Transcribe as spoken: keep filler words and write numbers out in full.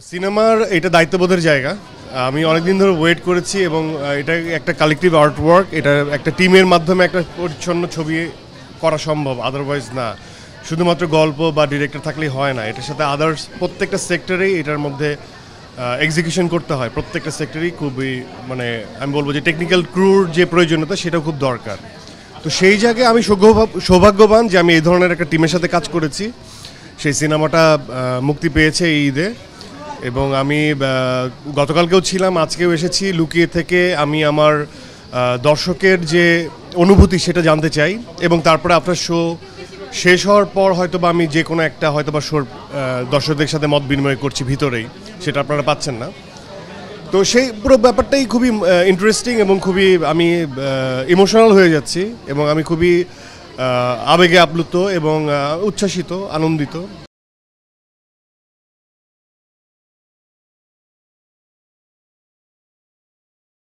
সিনেমার এটা দায়িত্ববোধের জায়গা। আমি অনেকদিন ধরে ওয়েট করেছি এবং এটা একটা কালেকটিভ আর্ট ওয়ার্ক, এটা একটা টিমের মাধ্যমে একটা পরিচ্ছন্ন ছবি করা সম্ভব, আদারওয়াইজ না। শুধুমাত্র গল্প বা ডিরেক্টর থাকলেই হয় না, এটার সাথে আদার্স প্রত্যেকটা সেক্টরেই এটার মধ্যে এক্সিকিউশন করতে হয়। প্রত্যেকটা সেক্টরেই খুবই মানে আমি বলবো যে টেকনিক্যাল ক্রুর যে প্রয়োজনীয়তা সেটাও খুব দরকার। তো সেই জায়গায় আমি সৌভাগ্যবান যে আমি এই ধরনের একটা টিমের সাথে কাজ করেছি। সেই সিনেমাটা মুক্তি পেয়েছে এই ঈদে এবং আমি গতকালকেও ছিলাম, আজকেও এসেছি। লুকিয়ে থেকে আমি আমার দর্শকের যে অনুভূতি সেটা জানতে চাই এবং তারপরে আপনার শো শেষ হওয়ার পর হয়তো বা আমি যে কোনো একটা হয়তো বা শোর দর্শকদের সাথে মত বিনিময় করছি ভিতরেই, সেটা আপনারা পাচ্ছেন না। তো সেই পুরো ব্যাপারটাই খুবই ইন্টারেস্টিং এবং খুবই আমি ইমোশনাল হয়ে যাচ্ছি এবং আমি খুবই আবেগে আপ্লুত এবং উচ্ছ্বাসিত, আনন্দিত।